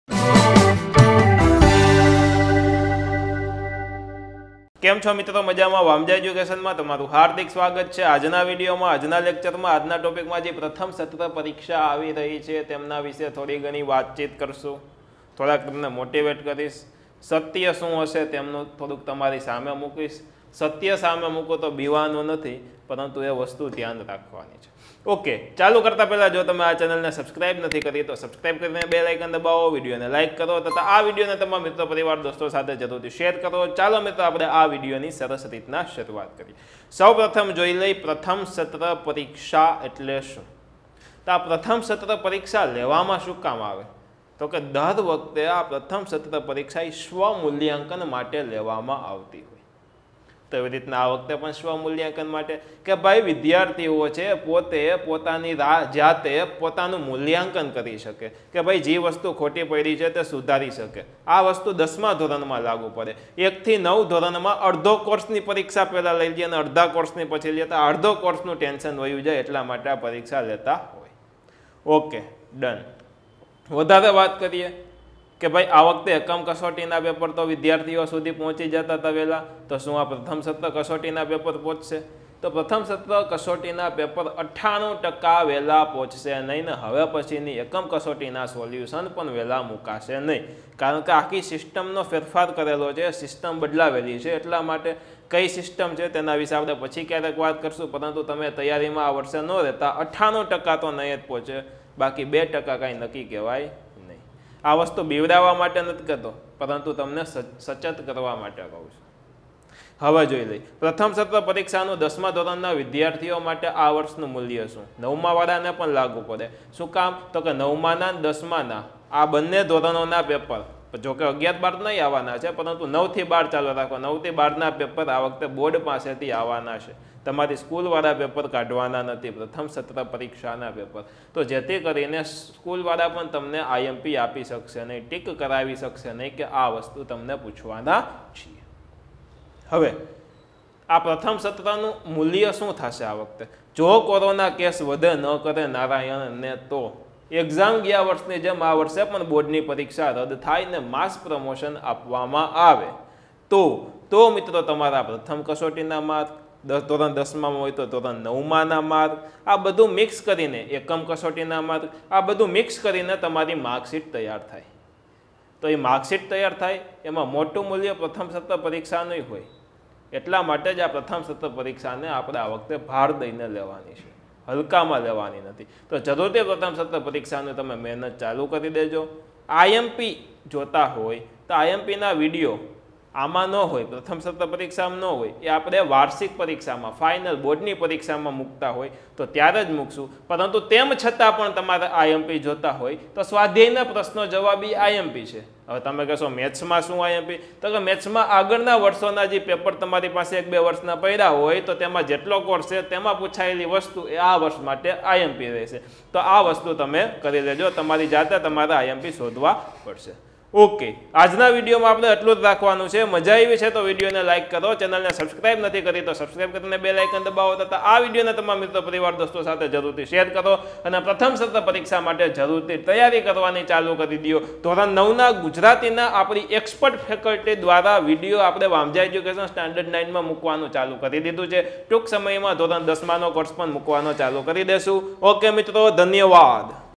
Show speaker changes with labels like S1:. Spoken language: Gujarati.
S1: કેમ છો મિત્રો? મજામાં? વામજા એજ્યુકેશનમાં તમારું હાર્દિક સ્વાગત છે. આજના વિડીયોમાં, આજના લેક્ચરમાં, આજના ટોપિકમાં જે પ્રથમ સત્ર પરીક્ષા આવી રહી છે તેમના વિશે થોડી ઘણી વાતચીત કરશું. થોડાક તમને મોટિવેટ કરીશ. સત્ય શું હશે તેમનું થોડુંક તમારી સામે મૂકીશ. સત્ય સામે મૂકો તો બીવાનું નથી, પરંતુ એ વસ્તુ ધ્યાન રાખવાની છે. ઓકે, ચાલુ કરતા પહેલાં જો તમે આ ચેનલને સબસ્ક્રાઇબ નથી કરી તો સબસ્ક્રાઇબ કરીને બેલ આઇકન દબાવો, વિડીયોને લાઇક કરો તથા આ વિડીયોને તમારા મિત્રો પરિવાર દોસ્તો સાથે જરૂરથી શેર કરો. ચાલો મિત્રો, આપણે આ વિડીયોની સરસ રીતના શરૂઆત કરીએ. સૌપ્રથમ જોઈ લઈ પ્રથમ સત્ર પરીક્ષા એટલે શું. તો આ પ્રથમ સત્ર પરીક્ષા લેવામાં શું કામ આવે? તો કે દર વખતે આ પ્રથમ સત્ર પરીક્ષા એ સ્વમૂલ્યાંકન માટે લેવામાં આવતી હોય. તો એવી રીતના આ વખતે પણ સ્વમૂલ્યાંકન માટે કે ભાઈ વિદ્યાર્થીઓ છે પોતે પોતાની જાતે પોતાનું મૂલ્યાંકન કરી શકે કે ભાઈ જે વસ્તુ ખોટી પડી છે તે સુધારી શકે. આ વસ્તુ 10મા ધોરણમાં લાગુ પડે. 1 થી 9 ધોરણમાં અડધો કોર્સની પરીક્ષા પહેલાં લઈ લે અને અડધા કોર્સની પછી લેતા અડધો કોર્સનું ટેન્શન વયું જાય, એટલા માટે આ પરીક્ષા લેતા હોય. Okay, done. વધારે વાત કરીએ કે ભાઈ આ વખતે એકમ કસોટીના પેપર તો વિદ્યાર્થીઓ સુધી પહોંચી જતા હતા વહેલા. તો શું આ પ્રથમ સત્ર કસોટીના પેપર પહોંચશે? તો પ્રથમ સત્ર કસોટીના પેપર 98% વહેલા પહોંચશે નહીં ને હવે પછીની એકમ કસોટીના સોલ્યુશન પણ વહેલા મુકાશે નહીં, કારણ કે આખી સિસ્ટમનો ફેરફાર કરેલો છે, સિસ્ટમ બદલાવેલી છે. એટલા માટે કઈ સિસ્ટમ છે તેના વિશે આપણે પછી ક્યારેક વાત કરશું, પરંતુ તમે તૈયારીમાં આ વર્ષે ન રહેતા 98% તો નહીં જ પહોંચે, બાકી 2% કાંઈ નક્કી કહેવાય. આ વસ્તુ બીવડાવવા માટે નથી કહેતો, પરંતુ તમને સચેત કરવા માટે કહું છું. હવે જોઈ લઈ પ્રથમ સત્ર પરીક્ષાનું 10મા ધોરણના વિદ્યાર્થીઓ માટે આ વર્ષનું મૂલ્ય શું. 9મા વાળાને પણ લાગુ પડે. શું કામ? તો કે 9માના 10માના આ બંને ધોરણોના પેપર, જોકે 11-12 નહીં આવવાના છે, પરંતુ 9 થી 12 ચાલુ રાખો. 9 થી 12ના પેપર આ વખતે બોર્ડ પાસેથી આવવાના છે. તમારી સ્કૂલવાળા પેપર કાઢવાના નથી, પ્રથમ સત્ર પરીક્ષાના પેપર. તો જેથી કરીને સ્કૂલવાળા પણ તમને આઈએમપી આપી શકશે નહીં, ટીક કરાવી શકશે નહીં કે આ વસ્તુ તમને પૂછવાના છીએ. હવે આ પ્રથમ સત્રનું મૂલ્ય શું થશે આ વખતે? જો કોરોના કેસ વધે ન કરે નારાયણને તો એક્ઝામ ગયા વર્ષની જેમ આ વર્ષે પણ બોર્ડની પરીક્ષા રદ થાય ને માસ પ્રમોશન આપવામાં આવે તો મિત્રો તમારા પ્રથમ કસોટીના માર્ક, ધોરણ 10માં હોય તો ધોરણ 9માના માર્ક, આ બધું મિક્સ કરીને એકમ કસોટીના માર્ક, આ બધું મિક્સ કરીને તમારી માર્કશીટ તૈયાર થાય. તો એ માર્કશીટ તૈયાર થાય એમાં મોટું મૂલ્ય પ્રથમ સત્ર પરીક્ષાનું હોય. એટલા માટે જ આ પ્રથમ સત્ર પરીક્ષાને આપણે આ વખતે ભાર દઈને લેવાની છે, હલકામાં લેવાની નથી. તો જરૂરથી પ્રથમ સત્ર પરીક્ષાનું તમે મહેનત ચાલુ કરી દેજો. આઈએમપી જોતા હોય તો આઈએમપીના વિડીયો આમાં ન હોય, પ્રથમ સત્ર પરીક્ષામાં ન હોય, એ આપણે વાર્ષિક પરીક્ષામાં ફાઇનલ બોર્ડની પરીક્ષામાં મૂકતા હોય તો ત્યારે જ મૂકશું. પરંતુ તેમ છતાં પણ તમારે આઈએમપી જોતા હોય તો સ્વાધ્યાયના પ્રશ્નો જવાબી આઈએમપી છે. હવે તમે કહેશો મેથ્સમાં શું આઈએમપી? તો કે મેથ્સમાં આગળના વર્ષોના જે પેપર તમારી પાસે 1-2 વર્ષના પડ્યા હોય તો તેમાં જેટલો કોર્સ છે તેમાં પૂછાયેલી વસ્તુ એ આ વર્ષ માટે આઈએમપી રહેશે. તો આ વસ્તુ તમે કરી લેજો, તમારી જાતે તમારે આઈએમપી શોધવા પડશે. ઓકે, આજના વિડીયોમાં આપણે એટલું જ રાખવાનું છે. મજા આવી છે તો વિડીયોને લાઇક કરો, ચેનલને સબસ્ક્રાઇબ નથી કરી તો સબસ્ક્રાઇબ કરીને બેલ આઇકન દબાવો તથા આ વિડીયોને તમારા મિત્રો પરિવાર દોસ્તો સાથે જરૂરથી શેર કરો અને પ્રથમ સત્ર પરીક્ષા માટે જરૂરથી તૈયારી કરવાની ચાલુ કરી દો. ધોરણ 9ના ગુજરાતીના આપણી એક્સપર્ટ ફેકલ્ટી દ્વારા વિડીયો આપણે વામજા એજ્યુકેશન સ્ટાન્ડર્ડ 9માં મૂકવાનું ચાલુ કરી દીધું છે. ટૂંક સમયમાં ધોરણ 10માનો કોર્સ પણ મૂકવાનો ચાલુ કરી દેશું. ઓકે મિત્રો, ધન્યવાદ.